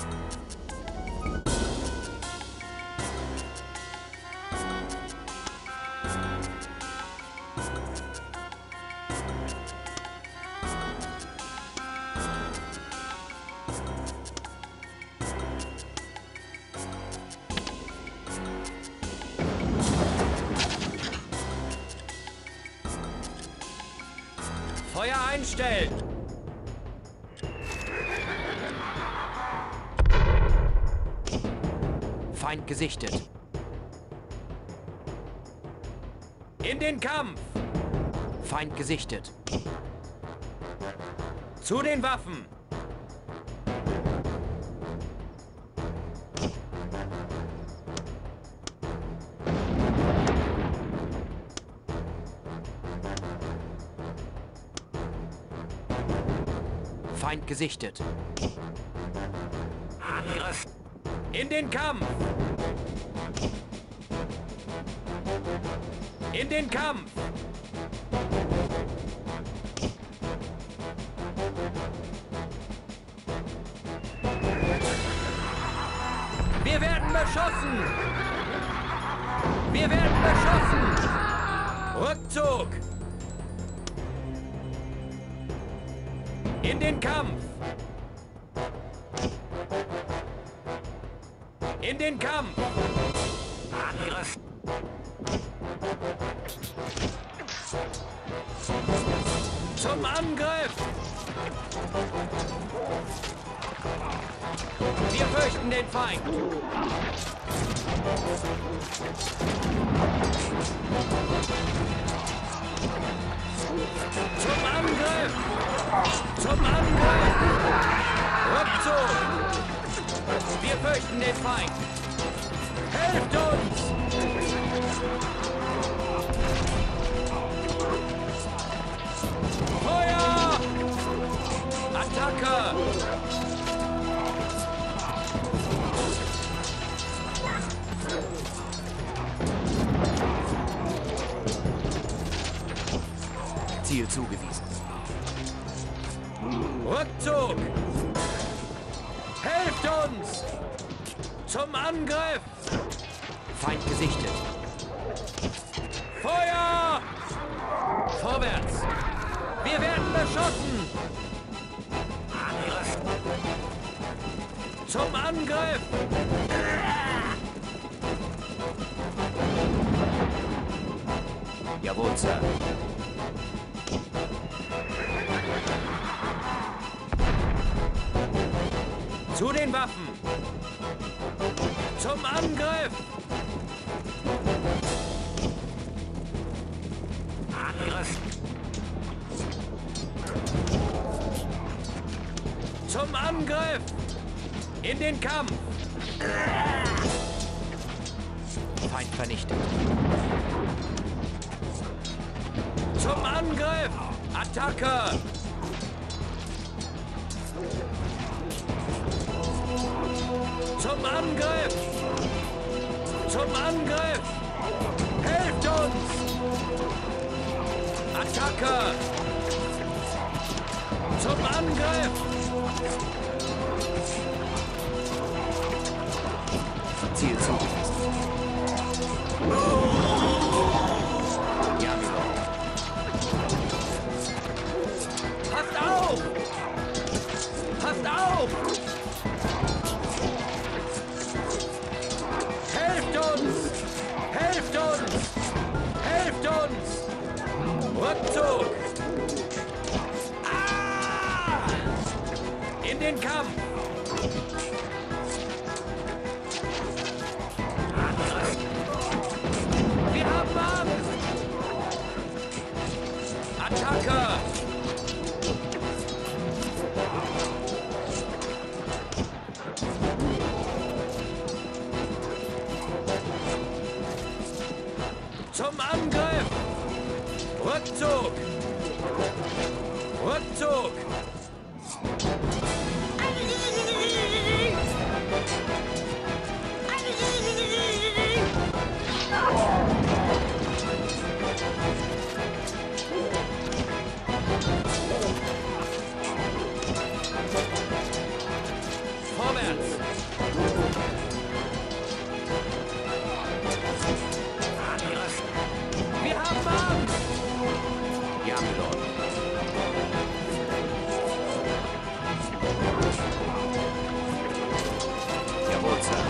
Feuer einstellen! Feind gesichtet. In den Kampf! Feind gesichtet. Zu den Waffen! Feind gesichtet. Angriff! In den Kampf! In den Kampf! Wir werden beschossen! Wir werden beschossen! Rückzug! In den Kampf! In den Kampf! Angriff! Zum Angriff! Wir fürchten den Feind! Zum Angriff! Zum Angriff! Rückzug! Wir fürchten den Feind! Helft uns! Feuer! Attacke! Ziel zugewiesen. Rückzug! Helft uns! Zum Angriff! Feind gesichtet. Feuer! Vorwärts! Wir werden beschossen! Angriff! Zum Angriff! Jawohl, Sir. Zu den Waffen! Zum Angriff! Angriff! Zum Angriff! In den Kampf! Feind vernichtet. Zum Angriff! Attacke! Zum Angriff! Zum Angriff! Helft uns! Attacke! Zum Angriff! Ziel zugewiesen. Ja, Milord. Passt auf! Passt auf! Helft uns! Helft uns! Helft uns! Rückzug! Ah! In den Kampf! Wir haben Angst! Attacke! Zum Angriff! Rückzug! Rückzug! Vorwärts! Vorwärts! Angriff! Wir haben Angst! Ja, Milord. Jawohl, Sir.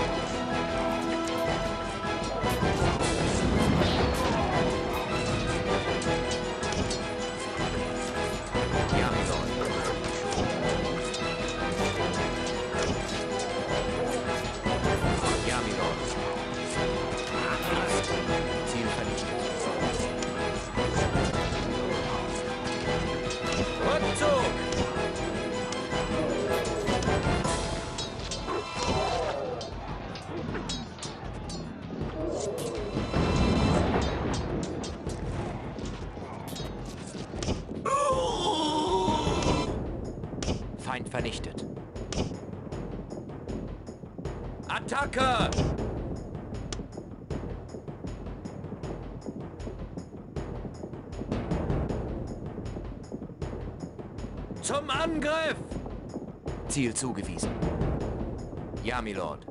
Ja, Milord. Ja, Milord. Ziel vernichtet. Rückzug! Feind vernichtet. Attacke! Zum Angriff! Ziel zugewiesen. Ja, Milord.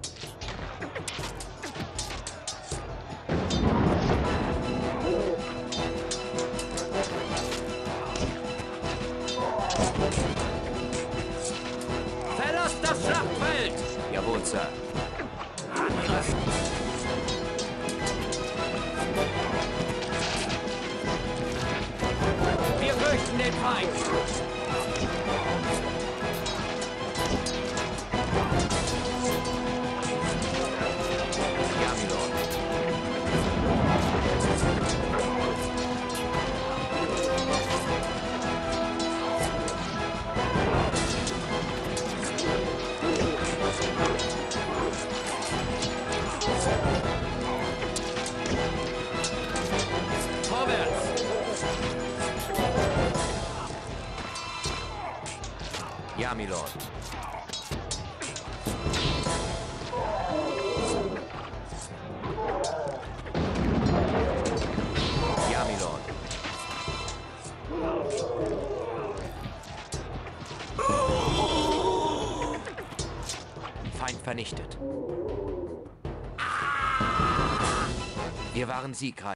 Verlasst das Schlachtfeld! Jawohl, Sir. Angriff! Wir fürchten den Feind! Ja, Milord. Vorwärts! Ja, Milord. Ja, Milord. Feind vernichtet. Wir waren siegreich.